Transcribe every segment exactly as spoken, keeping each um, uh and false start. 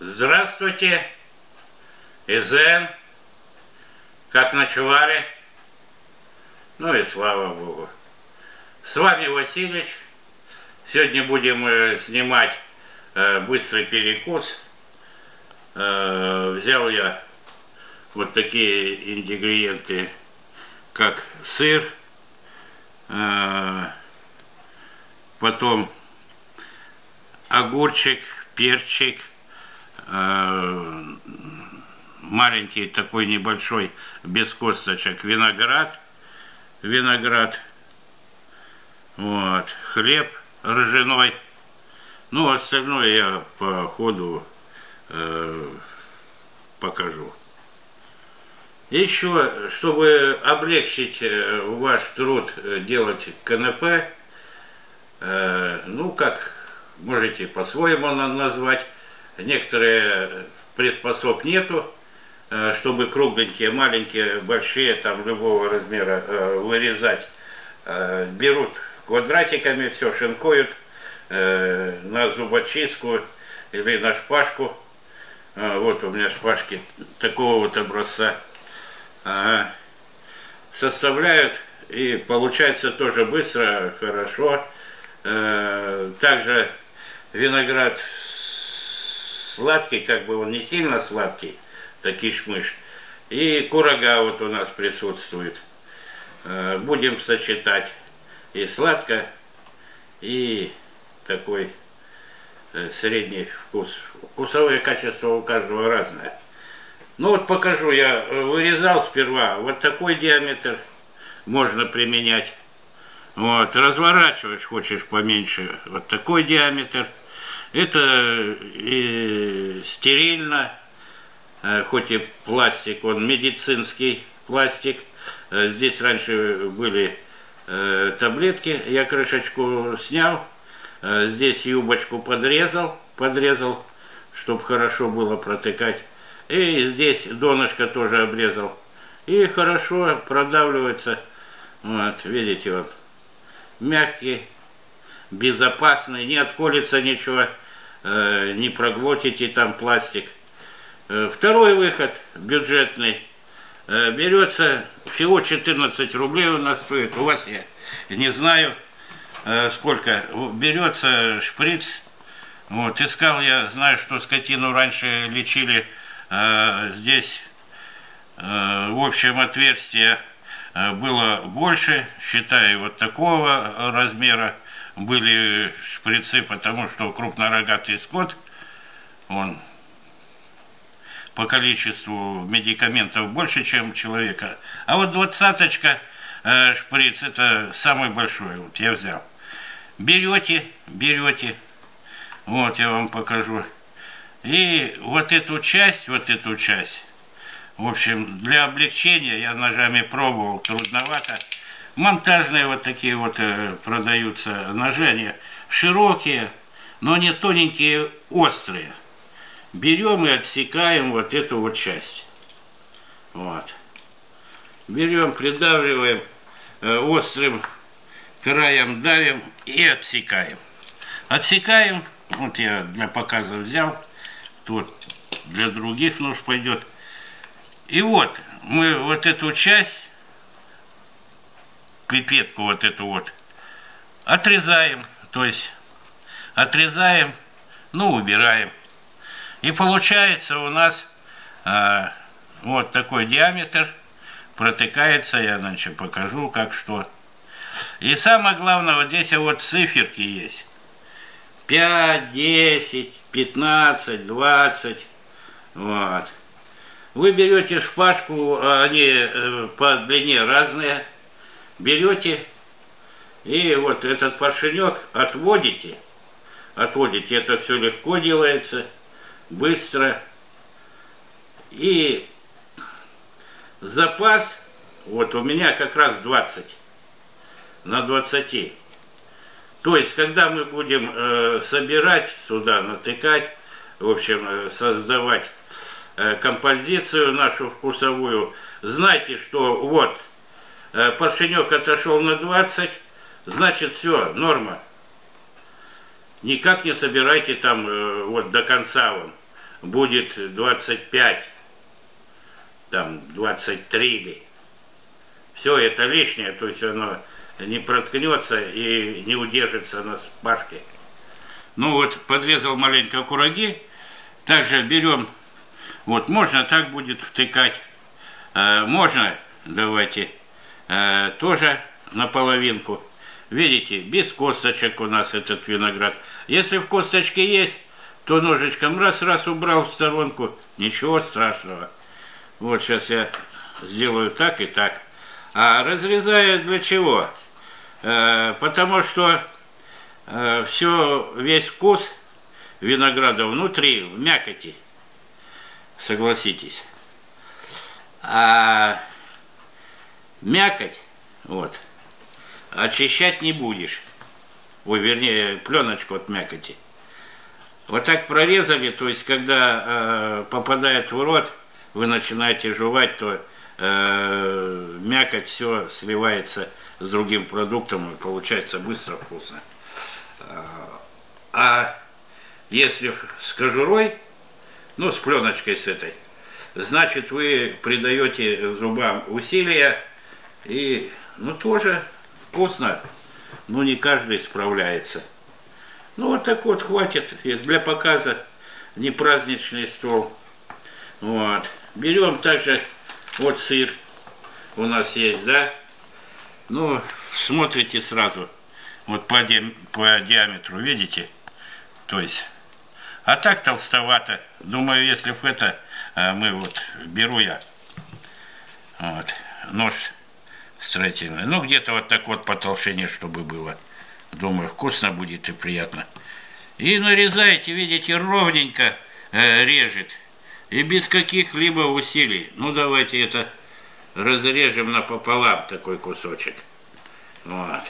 Здравствуйте, Изен, как ночевали? Ну и слава Богу. С вами Василич. Сегодня будем э, снимать э, быстрый перекус. Э, взял я вот такие ингредиенты, как сыр, э, потом огурчик, перчик, э, маленький такой небольшой, без косточек, виноград, виноград, вот, хлеб ржаной. Ну, остальное я по ходу э, покажу. Еще, чтобы облегчить ваш труд делать канапе, э, ну, как можете по-своему назвать, некоторые приспособ нету, э, чтобы кругленькие, маленькие, большие, там, любого размера э, вырезать. Э, берут квадратиками, все шинкуют э, на зубочистку или на шпажку. Э, вот у меня шпажки такого вот образца. Э, составляют, и получается тоже быстро, хорошо. Э, также виноград сладкий, как бы он не сильно сладкий, такой шмыш. И курага вот у нас присутствует. Э, будем сочетать и сладко, и такой э, средний вкус. Вкусовые качества у каждого разное. Ну вот покажу, я вырезал сперва вот такой диаметр можно применять. Вот, разворачиваешь, хочешь поменьше, вот такой диаметр. Это и стерильно, хоть и пластик, он медицинский пластик. Здесь раньше были таблетки, я крышечку снял, здесь юбочку подрезал, подрезал, чтобы хорошо было протыкать. И здесь донышко тоже обрезал. И хорошо продавливается. Вот, видите, вот. Мягкий, безопасный, не отколется ничего, э, не проглотите там пластик. Э, второй выход, бюджетный, э, берется, всего четырнадцать рублей у нас стоит, у вас я не знаю э, сколько, берется шприц. Вот, искал я, знаю, что скотину раньше лечили, э, здесь э, в общем отверстие было больше, считаю, вот такого размера были шприцы, потому что крупнорогатый скот, он по количеству медикаментов больше, чем человека. А вот двадцаточка э, шприц, это самый большой, вот я взял. Берете, берете, вот я вам покажу. И вот эту часть, вот эту часть, в общем, для облегчения я ножами пробовал, трудновато. Монтажные вот такие вот э, продаются ножи, они широкие, но не тоненькие, острые. Берем и отсекаем вот эту вот часть. Вот. Берем, придавливаем, э, острым краем давим и отсекаем. Отсекаем, вот я для показа взял, тут для других нож пойдет. И вот, мы вот эту часть, пипетку вот эту вот, отрезаем, то есть отрезаем, ну, убираем. И получается у нас э, вот такой диаметр, протыкается, я иначе покажу, как что. И самое главное, вот здесь вот циферки есть. пять, десять, пятнадцать, двадцать, вот. Вы берете шпажку, они по длине разные, берете и вот этот поршенек отводите, отводите, это все легко делается, быстро. И запас, вот у меня как раз двадцать на двадцати. То есть, когда мы будем э, собирать сюда, натыкать, в общем, э, создавать композицию нашу вкусовую, знайте, что вот поршенек отошел на двадцать, значит все, норма. Никак не собирайте там вот до конца он. будет двадцать пять, там двадцать три. Все это лишнее, то есть оно не проткнется и не удержится на спашке. Ну вот, подрезал маленько кураги. Также берем, вот, можно так будет втыкать. Э, можно, давайте, э, тоже наполовинку. Видите, без косточек у нас этот виноград. Если в косточке есть, то ножичком раз-раз убрал в сторонку. Ничего страшного. Вот сейчас я сделаю так и так. А разрезаю для чего? Э, потому что э, все, весь вкус винограда внутри, в мякоти. Согласитесь. А мякоть, вот, очищать не будешь. Ой, вернее, пленочку от мякоти. Вот так прорезали, то есть, когда э, попадает в рот, вы начинаете жевать, то э, мякоть все сливается с другим продуктом, и получается быстро вкусно. А если с кожурой, ну, с пленочкой с этой, значит, вы придаете зубам усилия, и, ну, тоже вкусно, но не каждый справляется. Ну, вот так вот хватит для показа, не праздничный стол. Вот. Берем также, вот сыр у нас есть, да? Ну, смотрите сразу, вот по, ди по диаметру, видите? То есть, а так толстовато. Думаю, если бы это, мы вот, беру я, вот, нож строительный, ну, где-то вот так вот по толщине, чтобы было. Думаю, вкусно будет и приятно. И нарезаете, видите, ровненько э, режет. И без каких-либо усилий. Ну, давайте это разрежем напополам, такой кусочек. Вот.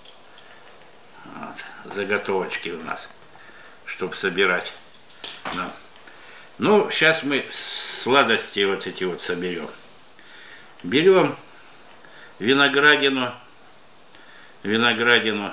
Вот. Заготовочки у нас, чтобы собирать. Да. Ну, сейчас мы сладости вот эти вот соберем. Берем виноградину. Виноградину.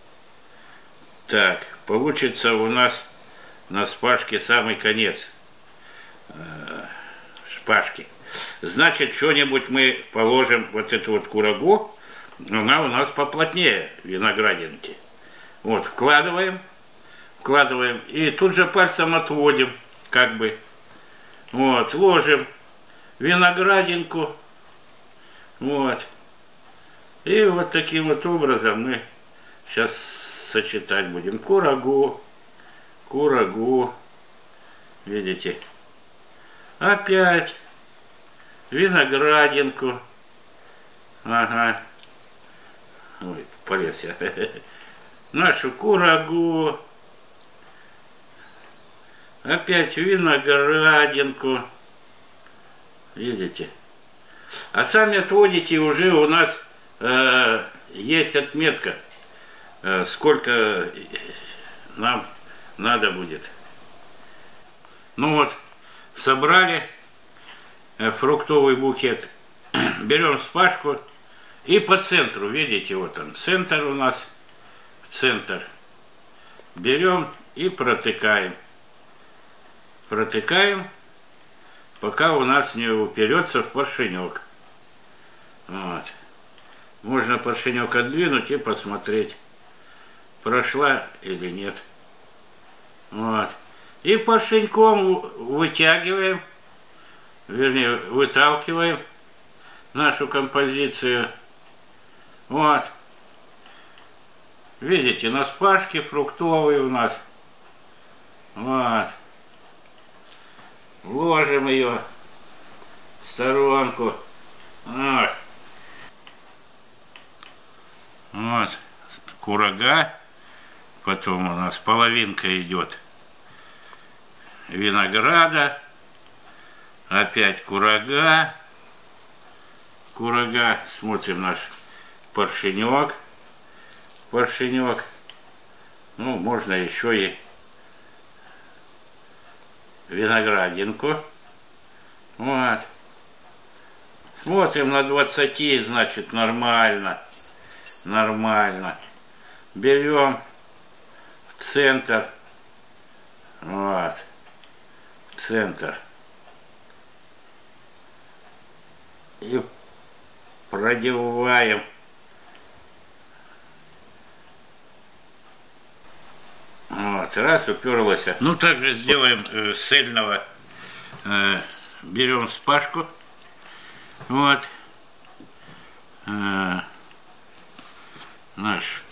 Так, получится у нас на шпажке самый конец э, шпажки. Значит, что-нибудь мы положим, вот эту вот курагу, она у нас поплотнее виноградинки. Вот, вкладываем, вкладываем, и тут же пальцем отводим, как бы. Вот, ложим виноградинку, вот. И вот таким вот образом мы сейчас сочетать будем. Курагу, курагу, видите, опять виноградинку, ага, ой, полез я, нашу курагу, опять виноградинку, видите, а сами отводите, уже у нас э, есть отметка, сколько нам надо будет. Ну вот, собрали фруктовый букет, берем шпажку и по центру, видите, вот он, центр у нас, центр, берем и протыкаем. Протыкаем, пока у нас не уперется в поршенек. Вот. Можно поршенек отдвинуть и посмотреть, прошла или нет. Вот. И поршеньком вытягиваем, вернее, выталкиваем нашу композицию. Вот. Видите, на шпажке фруктовый у нас. Вот. Ложим ее в сторонку. Вот. Вот. Курага. Потом у нас половинка идет винограда. Опять курага. Курага. Смотрим наш поршенек. Поршенек. Ну, можно еще и виноградинку. Вот. Смотрим на двадцати, значит, нормально. Нормально. Берем в центр. Вот. В центр. И продеваем вот, раз уперлась. Ну, также сделаем э, цельного. Э, берем шпажку. Вот. Э, наш.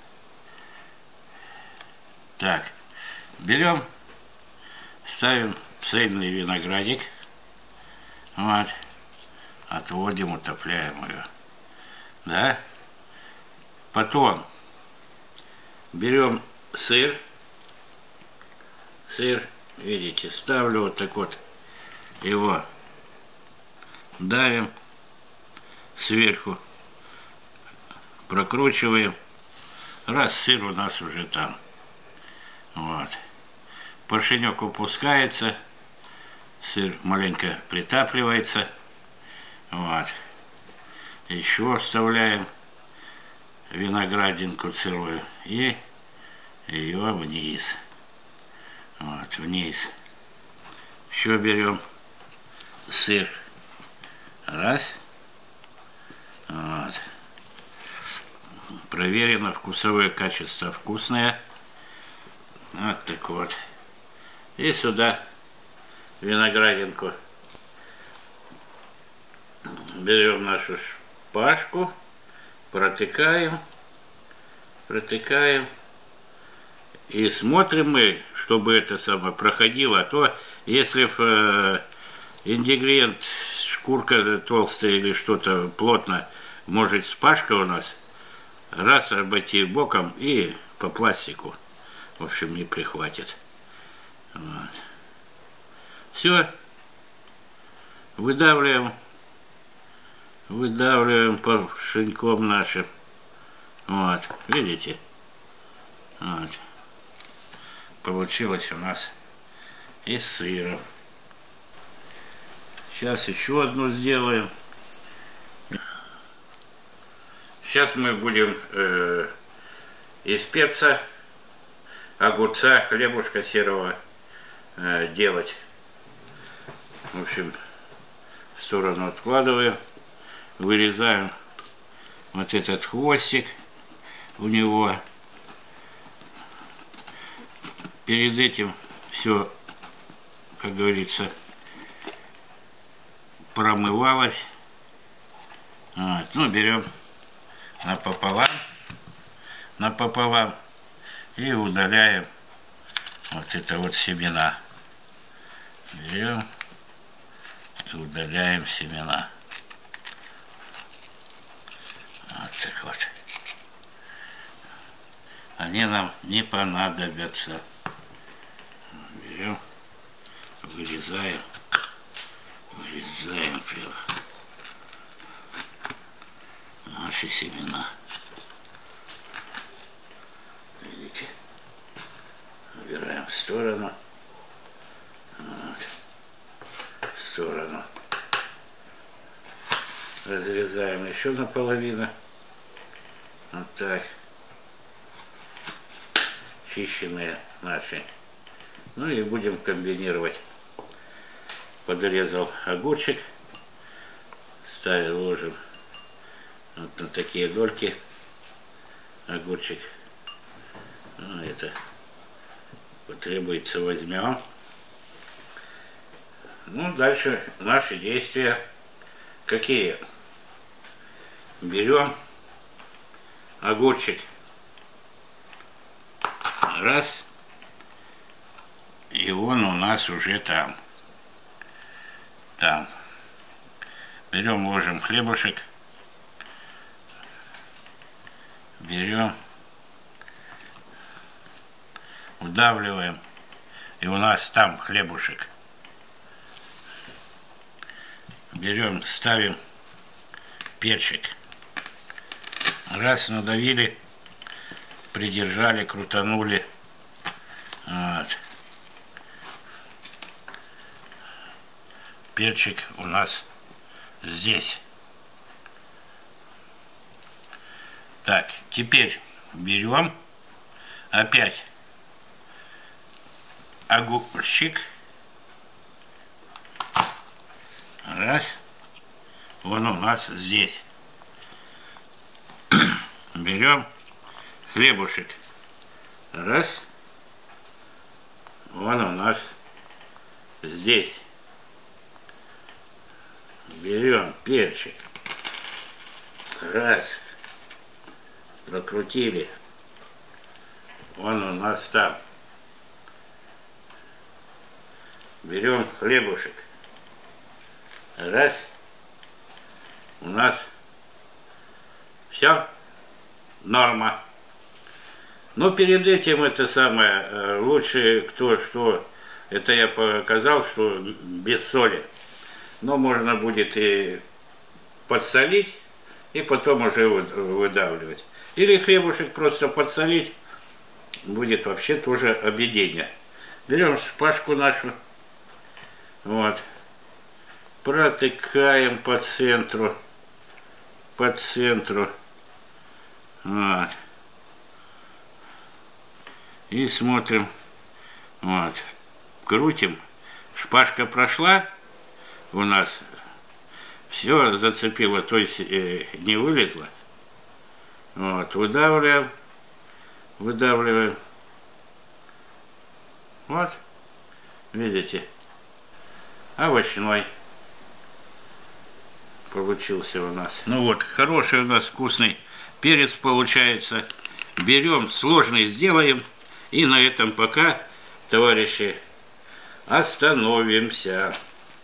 Так. Берем, ставим цельный виноградик. Вот. Отводим, утопляем ее. Да. Потом берем сыр. Сыр, видите, ставлю вот так вот его. Давим сверху. Прокручиваем. Раз сыр у нас уже там. Вот. Поршенек упускается. Сыр маленько притапливается. Вот. Еще вставляем виноградинку целую и ее вниз. Вот, вниз. Еще берем сыр. Раз. Вот. Проверено вкусовое качество. Вкусное. Вот так вот. И сюда виноградинку. Берем нашу шпажку, протыкаем, протыкаем. И смотрим мы, чтобы это самое проходило. А то, если э, ингредиент, шкурка толстая или что-то плотно, может шпажка у нас, раз обойти боком и по пластику. В общем, не прихватит. Вот. Все. Выдавливаем. Выдавливаем поршеньком нашим. Вот. Видите? Вот. Получилось у нас из сыра. Сейчас еще одну сделаем. Сейчас мы будем э, из перца, огурца, хлебушка серого э, делать. В общем, в сторону откладываем. Вырезаем вот этот хвостик у него. Перед этим все, как говорится, промывалось. Вот. Ну, берем напополам, напополам и удаляем вот это вот семена. Берем и удаляем семена. Вот так вот. Они нам не понадобятся. Берем, вырезаем, вырезаем прямо наши семена. Видите? Убираем в сторону. Вот. В сторону. Разрезаем еще наполовину. Вот так. Чищенные наши. Ну и будем комбинировать. Подрезал огурчик. Ставим, ложим вот на такие дольки. Огурчик. Ну, это потребуется, возьмем. Ну, дальше наши действия какие? Берем огурчик. Раз. И он у нас уже там. Там. Берем, ложим хлебушек. Берем. Вдавливаем. И у нас там хлебушек. Берем, ставим перчик. Раз, надавили, придержали, крутанули. Вот. Перчик у нас здесь. Так, теперь берем опять огурчик Раз. Он у нас здесь. Берем хлебушек. Раз. Он у нас здесь. Берем перчик. Раз. Прокрутили. Он у нас там. Берем хлебушек. Раз. У нас все норма. Но перед этим это самое, лучше кто что, это я показал, что без соли. Но можно будет и подсолить, и потом уже выдавливать. Или хлебушек просто подсолить, будет вообще тоже объедение. Берем шпажку нашу, вот, протыкаем по центру, по центру, вот, и смотрим, вот, крутим, шпажка прошла, у нас все зацепило, то есть э, не вылезло, вот, выдавливаем, выдавливаем, вот, видите, овощной получился у нас. Ну вот, хороший у нас вкусный перец получается. Берем, сложный сделаем. И на этом пока, товарищи, остановимся.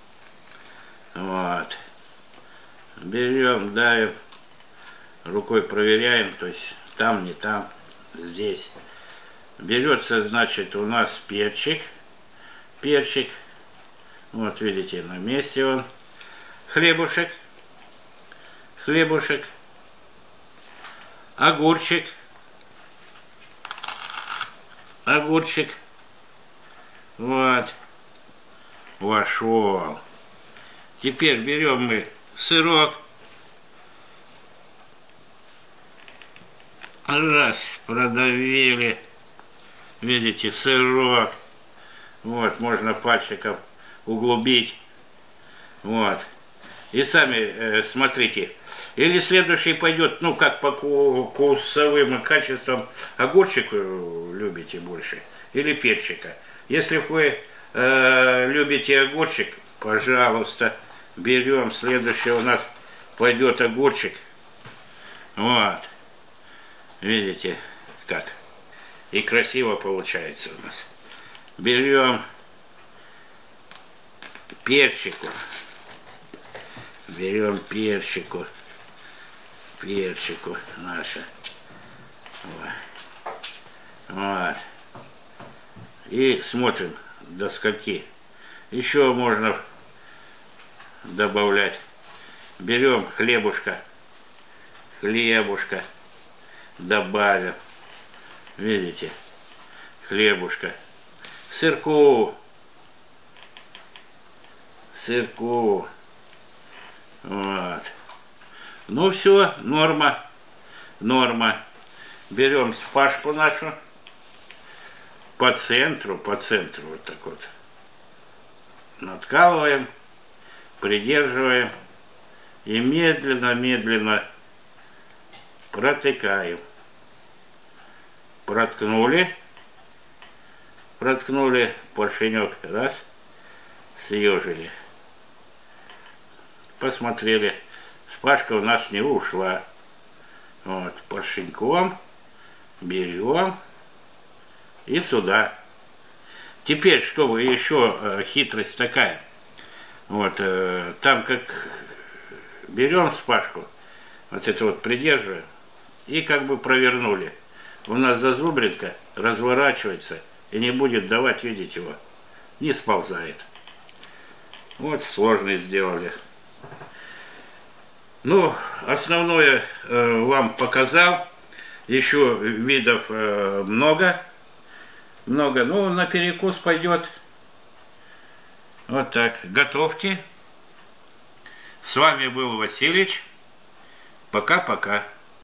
Вот. Берем, давим, рукой проверяем, то есть там, не там, здесь. Берется, значит, у нас перчик. Перчик. Вот, видите, на месте он. Хлебушек. Хлебушек. Огурчик. Огурчик. Вот. Вошел. Теперь берем мы сырок. Раз, продавили. Видите, сырок. Вот, можно пальчиком углубить. Вот. И сами э, смотрите. Или следующий пойдет, ну, как по вкусовым качествам, огурчик любите больше, или перчика. Если вы э, любите огурчик, пожалуйста, берем. Следующий у нас пойдет огурчик. Вот. Видите, как. И красиво получается у нас. Берем перчику. Берем перчику. Перчику наша. Вот. Вот. И смотрим до скольки. Еще можно добавлять. Берем хлебушка. Хлебушка. Добавим. Видите? Хлебушка. Сырку. Сырку. Вот. Ну все, норма. Норма. Берем шпажку нашу. По центру, по центру вот так вот. Надкалываем. Придерживаем. И медленно-медленно протыкаем. Проткнули. Проткнули поршенек. Раз. Съежили. Посмотрели. Шпажка у нас не ушла. Вот. Поршеньком берем. И сюда. Теперь, чтобы еще э, хитрость такая. Вот. Э, там как берем шпажку. Вот это вот придерживаем. И как бы провернули. У нас зазубринка разворачивается и не будет давать, видеть его. Не сползает. Вот сложный сделали. Ну, основное э, вам показал. Еще видов э, много. Много. Ну, на перекус пойдет. Вот так. Готовьте. С вами был Василич. Пока-пока.